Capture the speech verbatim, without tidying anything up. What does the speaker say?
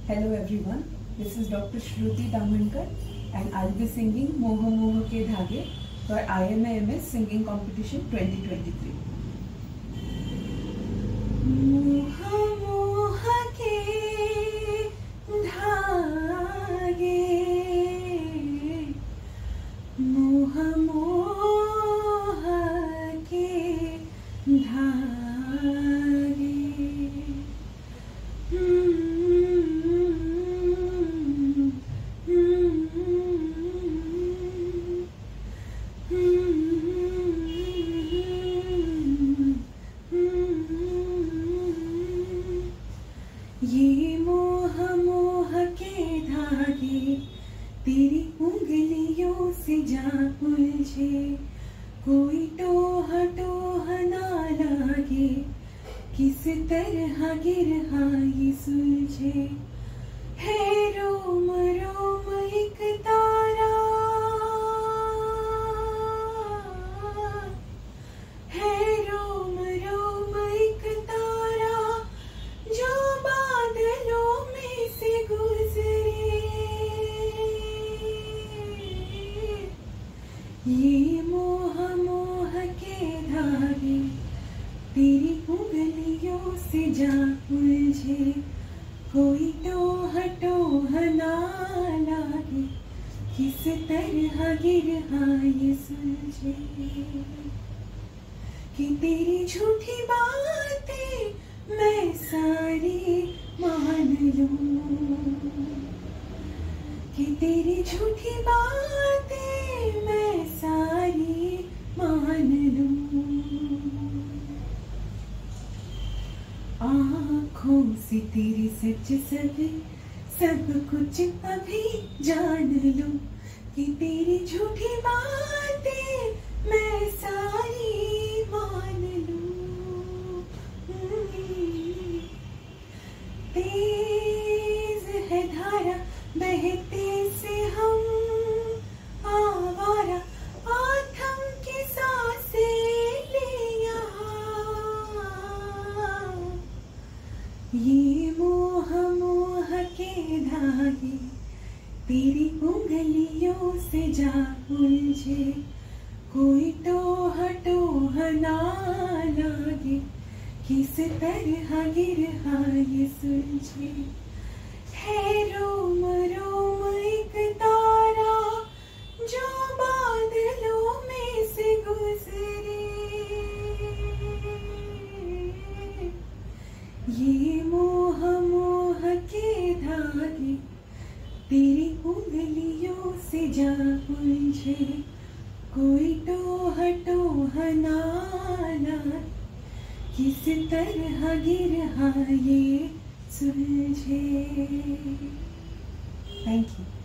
Hello everyone, this is Doctor Shruti Damankar and I'll be singing Moha Moha Ke Dhage for I M A M S Singing Competition twenty twenty-three. Moha moha ke dhage, moha moha ke dhage. ये मोह मोह के धागे तेरी उंगलियों से जा उलझे, कोई टोह टोह ना लागे, किस तरह गिरहा ये सुलझे। है रोम रोम एक तारा, है रोम रोम एक तारा जो बादलों में से गुजरे। ये मोह मोह के धागे तेरी उंगलियों से जा उलझे, कोई टोह टोह ना लागे, किस तरह गिरहा ये सुलझे। कि तेरी झूठी बातें मैं सारी मान लूं, कि तेरी झूठी बातें मैं सारी मान लूं। आँखों से तेरी सच सभी सब कुछ अभी जान लूं, कि तेरी झूठी बातें मैं सारी मान लूं। तेज है धारा बहते से हम आवारा, आथम की सांसें ले यहाँ। ये मोह मोह के धागे तेरी उंगलियों से जा उलझे, कोई टोह टोह ना लागे, किस तरह गिरहा ये सुलझे। है रोम रोम एक तारा जो बादलों में से गुजरे। ये मोह मोह के धागे तेरी उंगलियों से जा उलझे, कोई टोह टोह ना लागे, किस तरह गिरहा ये सुलझे। Thank you.